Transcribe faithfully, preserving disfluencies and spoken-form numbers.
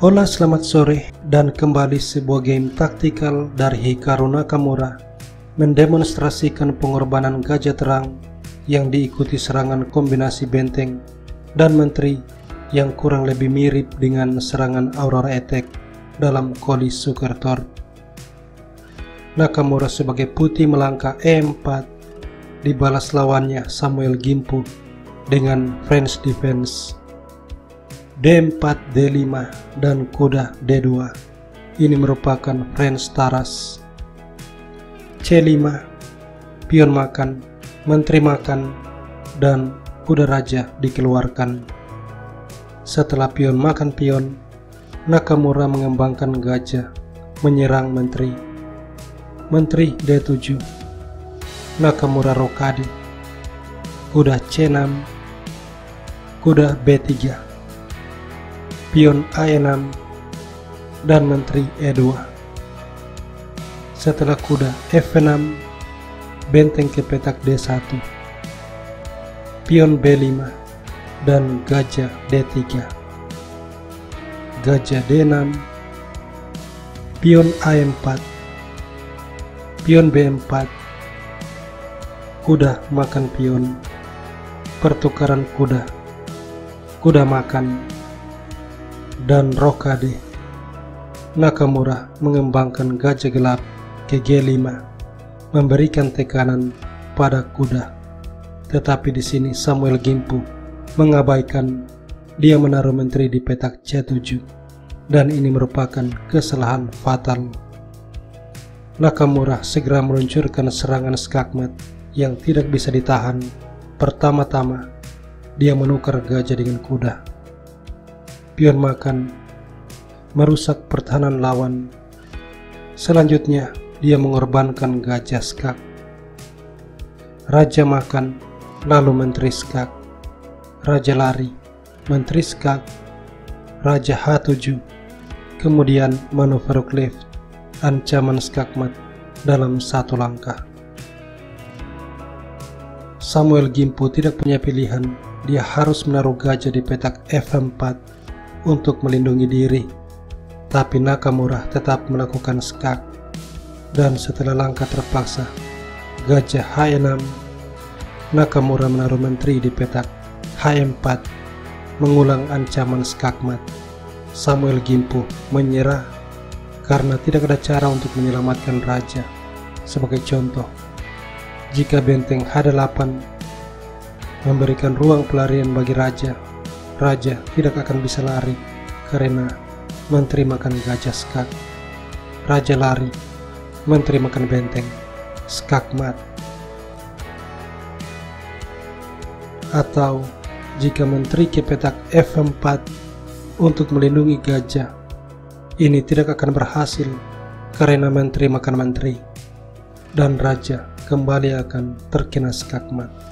Hola, selamat sore, dan kembali sebuah game taktikal dari Hikaru Nakamura mendemonstrasikan pengorbanan gajah terang yang diikuti serangan kombinasi benteng dan menteri yang kurang lebih mirip dengan serangan Aurora Attack dalam Koli Sukertor. Nakamura sebagai putih melangkah E empat, dibalas lawannya Samuel Gimpu dengan French Defense D empat, D lima, dan kuda D dua. Ini merupakan French Taras. C lima, pion makan, menteri makan, dan kuda raja dikeluarkan. Setelah pion makan pion, Nakamura mengembangkan gajah menyerang menteri. Menteri D tujuh, Nakamura rokade, kuda C enam, kuda B tiga, pion A enam, dan menteri E dua. Setelah kuda F enam, benteng ke petak D satu, pion B lima, dan gajah D tiga, gajah D enam, pion A empat, pion B empat, kuda makan pion, pertukaran kuda, kuda makan, dan rokade. Nakamura mengembangkan gajah gelap ke G lima, memberikan tekanan pada kuda. Tetapi di sini Samuel Gimpu mengabaikan, dia menaruh menteri di petak C tujuh, dan ini merupakan kesalahan fatal. Nakamura segera meluncurkan serangan skakmat yang tidak bisa ditahan. Pertama-tama, dia menukar gajah dengan kuda. Pion makan, merusak pertahanan lawan. Selanjutnya, dia mengorbankan gajah skak. Raja makan, lalu menteri skak. Raja lari, menteri skak, raja H tujuh, kemudian manuver clef, ancaman skakmat dalam satu langkah. Samuel Gimpu tidak punya pilihan, dia harus menaruh gajah di petak F empat untuk melindungi diri. Tapi Nakamura tetap melakukan skak, dan setelah langkah terpaksa gajah H enam, Nakamura menaruh menteri di petak H empat, mengulang ancaman skakmat. Samuel Gimpu menyerah karena tidak ada cara untuk menyelamatkan raja. Sebagai contoh, jika benteng H delapan memberikan ruang pelarian bagi raja, raja tidak akan bisa lari karena menteri makan gajah skak. Raja lari, menteri makan benteng, skakmat. Atau jika menteri ke petak F empat untuk melindungi gajah, ini tidak akan berhasil karena menteri makan menteri, dan raja kembali akan terkena skakmat.